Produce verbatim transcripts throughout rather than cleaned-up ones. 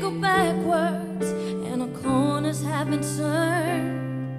go backwards and the corners have been turned,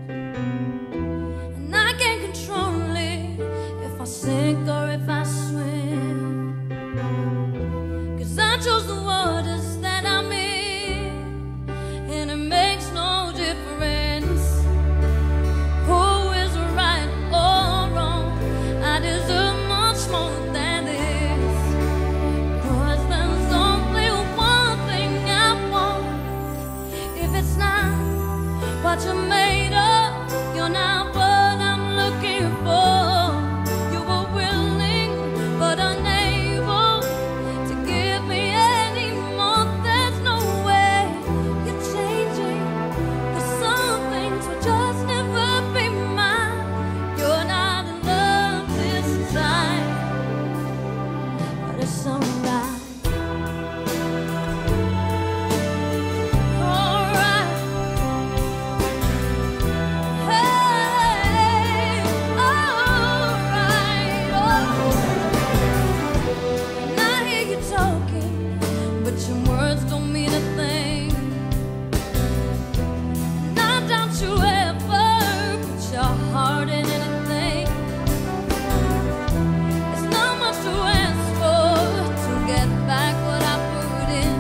and I can't control it if I sink or if I swim, 'cause I chose the waters that I'm in, and it makes no difference who is right or wrong. I deserve much more than this, 'cause there's only one thing I want. If it's not what you're made of, you're not what I'm looking for. You were willing but unable to give me any more. There's no way you're changing, 'cause some things will just never be mine. You're not in love this time, but it's alright. But your words don't mean a thing, and I doubt you ever put your heart in anything. It's not much to ask for to get back what I put in.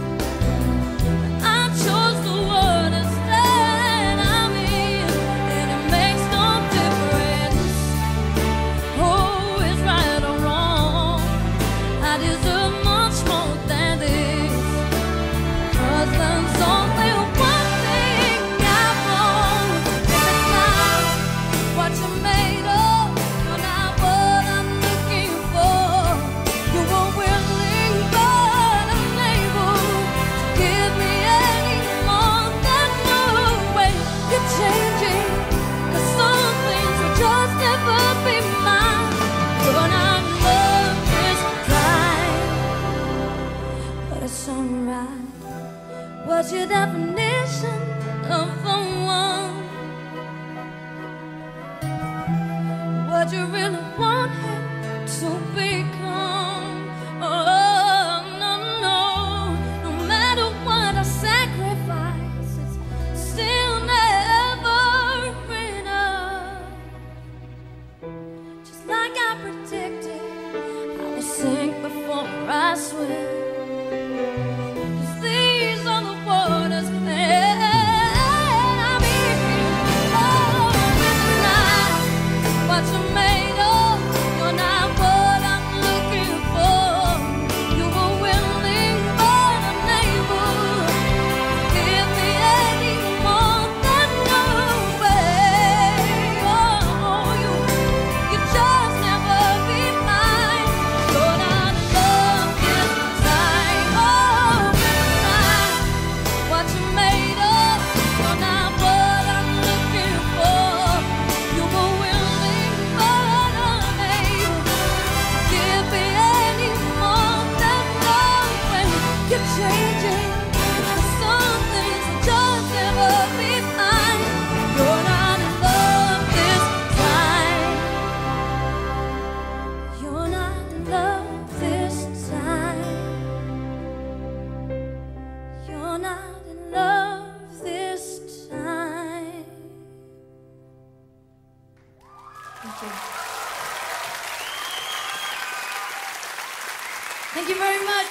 I chose the waters that I'm in, and it makes no difference who is right or wrong. I deserve much more than this, 'cause there's only one thing I want. If it's not what you're made of, you're not what I'm looking for. You were willing but unable to give me any more. There's no way you're changing, 'cause some things will just never be mine. You're not in love this time, but it's alright. What's your definition of the one? What you really want him to become? Oh, no, no. No matter what I sacrifice, it's still never enough. Just like I predicted, I will sink before I swim. These are the waters that I'm in. Oh, it's not what you're made of, you're not what I'm looking for. You were willing but unable to give me any more. There's no way. Oh, you, you just never be mine. You're not in love this time. Oh, what you're made of, you're not what I'm looking for. You were willing but unable to give me any more. There's no way you're changing, 'cause some things will just never be mine. You're not in love this time. You're not in love this time. You're not in love this time. Thank you. Thank you very much.